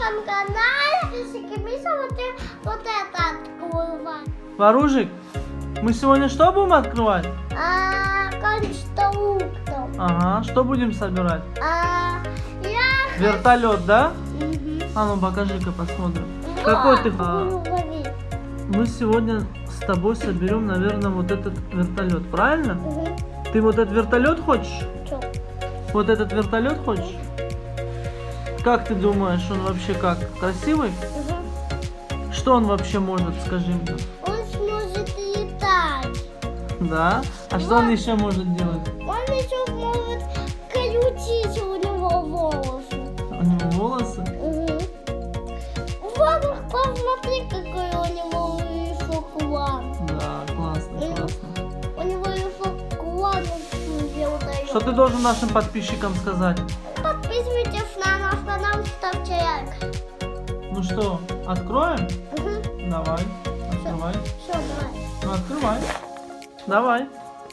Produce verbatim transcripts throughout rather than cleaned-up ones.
моем канале Миша вот, вот это открывает. Варужик, мы сегодня что будем открывать? А, конструктор. Ага, что будем собирать? А, я... Вертолет, да? Угу. А ну покажи-ка, посмотрим. Да, Какой ты? буду А, ловить. мы сегодня с тобой соберем, наверное, вот этот вертолет, правильно? Угу. Ты вот этот вертолет хочешь? Чё? Вот этот вертолет хочешь? Как ты думаешь, он вообще как? Красивый? Угу. Что он вообще может, скажи мне? Он сможет летать. Да? А что он еще может делать? Он еще может крутить у него волосы. У него волосы? Угу. Вот, посмотри, какой у него еще клан. Да, классно, классно. У него еще клан он. Что ты должен нашим подписчикам сказать? Подписывайтесь на наш канал, ставьте лайк. Ну что, откроем? Угу. Давай, открывай. Все, давай. Ну открывай. Давай.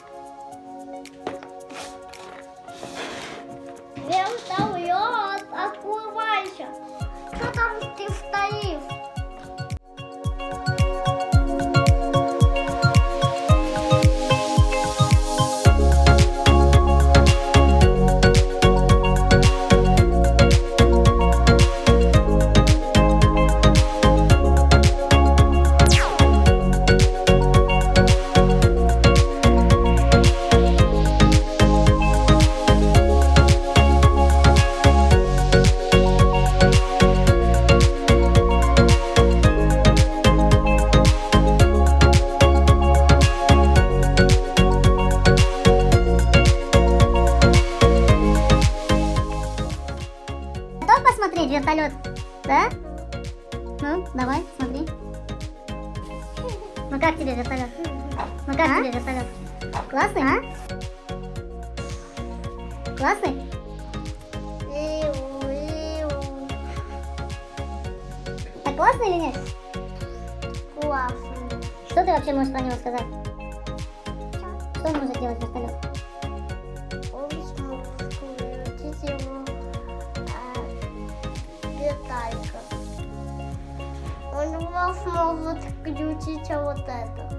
Вертолет, открывайся. Что там ты стоишь? Посмотреть вертолет, да? Ну, давай, смотри. Ну как тебе вертолет? Ну как а? тебе вертолет? Классный, а? Классный? Так классный или нет? Классный. Что ты вообще можешь про него сказать? Что он может делать вертолет? Он сможет крутить его. Деталька. Он вас может включить вот это.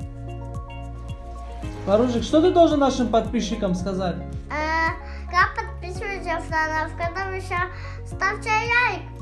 Варужик, что ты должен нашим подписчикам сказать? А, как подписывайтесь на наш канал, еще ставьте лайк.